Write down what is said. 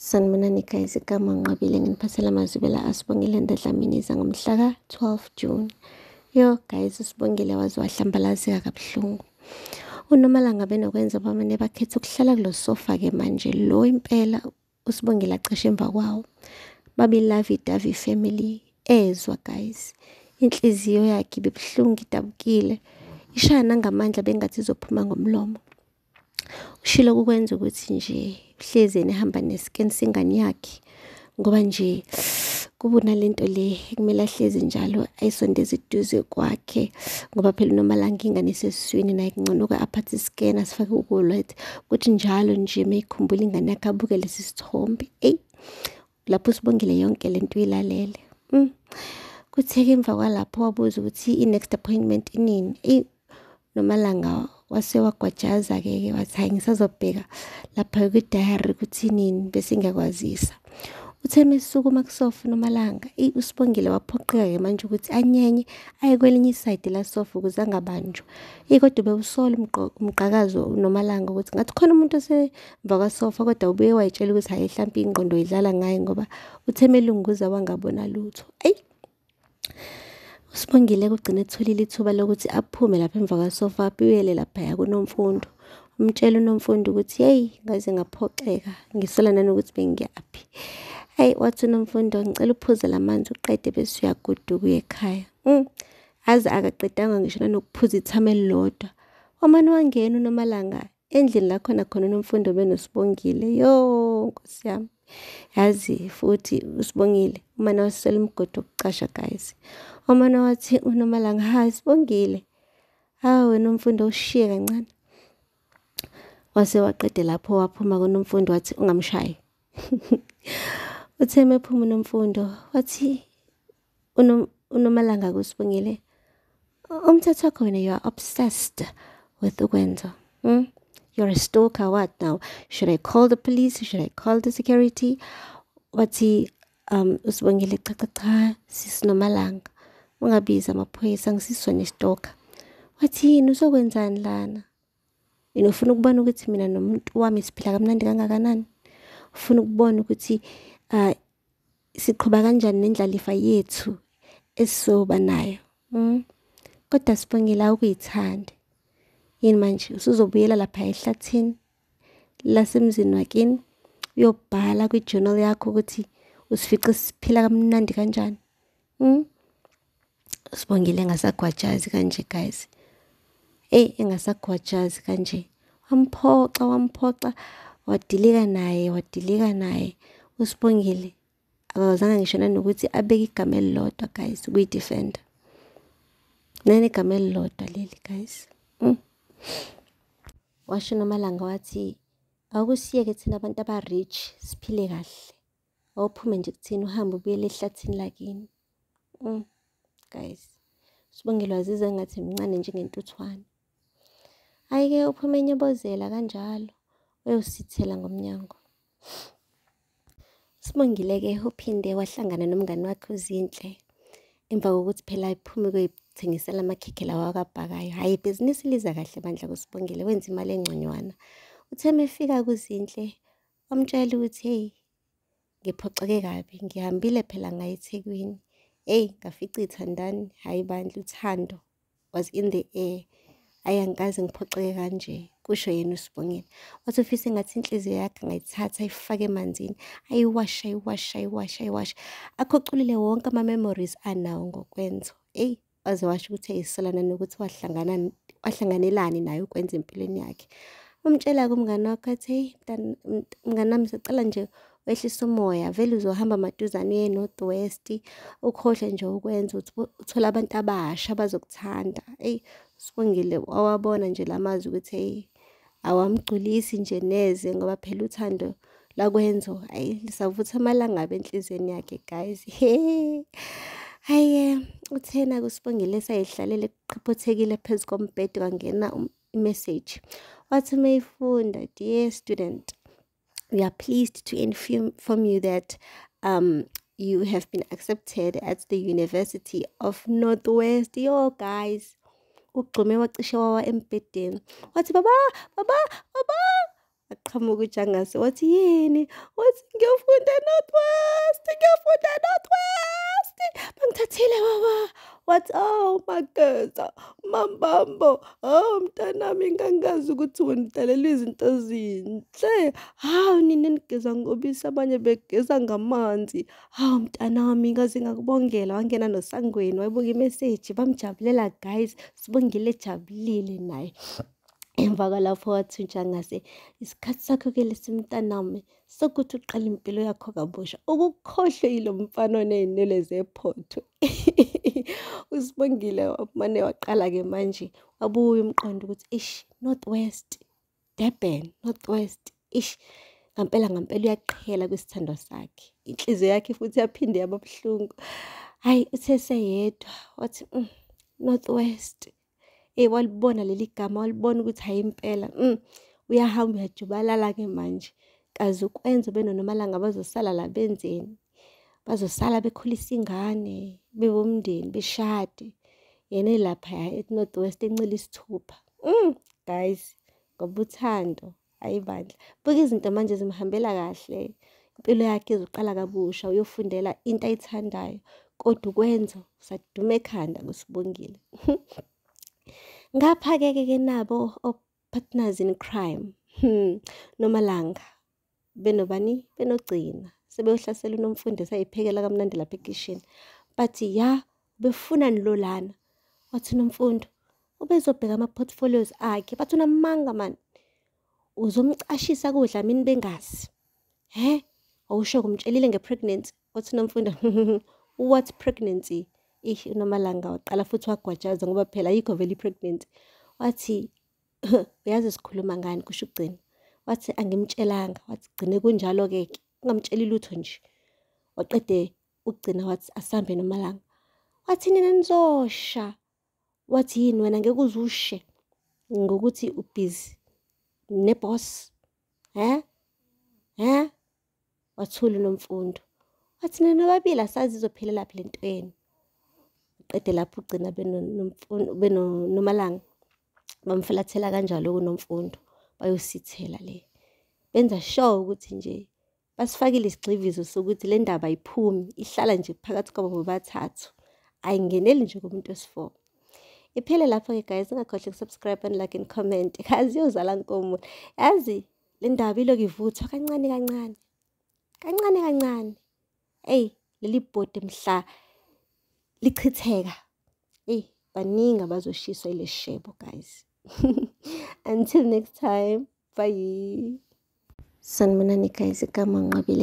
Sanibonani guys, igama ngiqabile nginiphathela amazwibela asibongile the Dlamini ngomhla ka 12 June. Yo guys, usibongile waze wahlambalazeka kabuhlungu. UNomalanga benokwenza bamane bakhetha ukuhlala kulo sofa ke manje lo impela usibongile acishe emva kwawo. Babi lovey dovey family ezwa guys. Inhliziyo yakhe ibibuhlungu idabukile. Ishaya nangamandla bengathi izophuma ngomlomo. Ushilo kukwenza ukuthi nje uhlezi nehamba nescan singani yakhe ngoba nje kubona lento le kumele ahlezi njalo ayisondeze iduze kwakhe ngoba phela uNomalanga ingane isesiswini naye kunconuka aphathe scan asifake ukulwethe ukuthi njalo nje mayikhumbula ingane yakhe abuke lesi sithombe lapho usibongile yonke lento ilalele. Kutheke emva kwalapho wabuza ukuthi i-next appointment inini. Nomalanga wase wagwajaza ke wathi hayi ngisazobheka lapha ku-diary ukuthi nini bese ngiyakwazisa. Uthe mesukuma kusofa Nomalanga usibongile waphoqeka ke manje ukuthi anyenye aye kwelinye iside la sofa ukuze angabanjwa. Kodwa bewusola umqhakazo uNomalanga ukuthi ngathi khona umuntu osemva kwasofa kodwa ubuye wayitshela ukuthi hayi mhlawumbe ingqondo idlala ngaye ngoba uthe melunguza wangabona lutho. Usibongile kugcina etholile ithuba lokuthi aphume lapha emva kwasofa abuyele lapha kuNomfundo. Umtshela uNomfundo ukuthi hey ngaze ngaphoxeka ngisolana nokuthi bengiyaphi. Wathi uNomfundo ngicela uphuze lamanzi uqede bese uyaguduka uye ekhaya. Aze akaqedanga ngisho nokuphuza ithame elilodwa. Wamane wangena uNomalanga endlini la khona uNomfundo benosibongile. Yo Nkosi yami. Yazi futhi usibongile umane wasela umgodo okucasha guys. Omana wathi uNomalanga ha Sibongile. Hawe Nomfundo ushiye kancane. Wase waqede lapho waphuma kuNomfundo wathi ungamshayi. Utheme ephuma uNomfundo wathi uNomalanga kusibongile. Umthetho wakho wena you are obsessed with Kwenzo. You're a stalker, what now? Should I call the police? Should I call the security? Wathi usibongile cha sis Nomalanga. Ungabiza amaphoyisa ngisiswa nestalker. Wathi yini uzokwenzani lana? Ufuna ukubona ukuthi mina nomuntu wami siphila kamnandi kangakanani? Ufuna ukubona ukuthi siqhubha kanjani nendlalifa yethu esizoba nayo? Kodwa Sibongile ukuyithanda. Yini manje usuzobuyela lapha ehlathini lasemzini wakini uyobhala kwi-journal yakho ukuthi usifice siphila kamnandi kanjani? Sibongile ngasagwajazi kanje guys. Engasagwajazi kanje. Wamphoxa wadilika naye. Usibongile akazange ngisho nokuthi abeke igama elilodwa guys kuyidefender. Nene igama elilodwa leli guys. Washo Nomalanga wathi akusiyeke thina abantu aba-rich siphile kahle. Awuphume nje kuthina uhambe ubuyele ehlathini lakini. Guys, Sibongile wazizwa ngathi mncane njengentuthwane. Ayike uphume enyobozela kanjalo uyosithela ngomnyango. Sibongile ke uphinde wahlangana nomngani wakhe uZinhle emva kokuthi phela iphume kuyithengisela amakhekhe lawa akabhakayo. Hayi ibhizinisi liza kahle bandla kuSibongile wenza imali engconywana. Uthe mefika kuZinhle wamtshela ukuthi hey ngiphoxeke kabi ngihambile phela ngaye eThekwini. Ngafica ithandani hayi bandla uthando was in the air. Angikaze ngiphoxeke kanje kusho yena uSibongile. Wathi ufisa ngathi inhliziyo yakhe ngayithatha ayifake emanzini ayiwasha akhoculile wonke ama memories anawo ngokwenzo. Waze washo ukuthi ayisolana nokuthi wahlanganelani naye ukwenza empilweni yakhe. Umtshela kumngane wakhe athi mngane nami sicela nje wehlisa umoya vele uzohamba maduzane uye North West ukhohle nje ukwenza uthola abantu abasha bazokuthanda. Sibongile wawabona nje lamazwi ukuthi awamgculisi nje neze ngoba phela uthando la Kwenzo lisavutha amalanga benhlizweni yakhe guys. Uthena kuSibongile sayihlalele kuqhiphothekile phezu kombhede kwangena message. Wathi mayifunda, dear student, we are pleased to inform you that you have been accepted at the University of Northwest. Yo guys, ugxume wacishe wawa embhedeni. Wathi baba. aqhamuka uJangase wathi yini, wathi ngiyofunda Northwest, bangithathile baba. Wathi oh Mageza, Mambambo, oh mntanami ngangazi ukuthi wena udalela izinto ezinhle. Hawu nina nigeza ngobisi abanye begeza ngamanzi. Hawu mntanami ngaze ngakubongela. Wangena noSangweni wayibuka imessage bamjabulela guys. Sibongile ejabulile naye. Emva kwalapho wathi uJangase isikhathi sakho ke lesimntanami sokuthi uqala impilo yakho kabusha ukukhohlwe yilo mfana oney'nwele zephotho. uSibongile mane waqala ke manje wabuya umqondo ukuthi ish Northwest Durban Northwest ish ngampela uyaqhela kwisithando sakhe. Inhliziyo yakhe futhi yaphinde yaba buhlungu. Hayi useseyedwa wathi Northwest walibona leli gama walibona ukuthi hayi impela uyahamba uyajubalala ke manje kaze ukwenza benoNomalanga bazosala la benzeni, bazosala bekhulisa ingane bewomndeni beshade yena lapha eNorthwest encela isithupha. Guys ngoba uthando hayi bandla buka izinto manje zimhambela kahle, impilo yakhe izoqala kabusha uyofundela into ayithandayo kodwa ukwenza usaduma ekhanda kuSibongile. Ngapha-ke nabo partners in crime Nomalanga benobani benogcina sebeyohlasela uNomfundo sayiphekela kamnandi lapha ekitchen bathi ya befunani lo lana. Wathi Nomfundo ubezobheka ama-portfolios akhe bathi unamanga man uzomcashisa kudla mina bengazi awusho kumtshelile nge-pregnancy. Wathi Nomfundo what pregnancy? uNomalanga waqala futhi wagwajaza ngoba phela ayikho vele i-pregnancy. Wathi uyazi sikhuluma ngani kusho ugcina. Wathi angimtshelanga. Wathi gcine kunjalo-ke ungamtsheli lutho nje. Waqede ugcina wathi asambe Nomalanga. Wathi nina nizosha. Wathi yini wena ngeke uzushe ngokuthi ubhizi neboss wathula uNomfundo. Wathi nina nobabili asazi izophelela lapha lento yenu. Qede lapho ugcina benoNomalanga bamfulathela kanjalo kuNomfundo bayosithela le. Benza sure ukuthi nje basifakile isigxivizo sokuthi le ndaba ayiphumi ihlala nje phakathi kwabo bobathathu ayingeneli nje kumuntu wesi4. Iphele lapho ke guys, ungakhohlwa ukusubscribe and like and comment. Kazi yozala nkomo. Yazi le ndaba iloku ivuthwa kancane. Leli bhodi mhla lichitheka. Baningi abazoshiswa ile shebo guys. Until next time, bye. Sanibonani guys, igama nqabile.